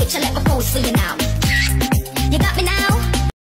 switch, I let my pose for you now.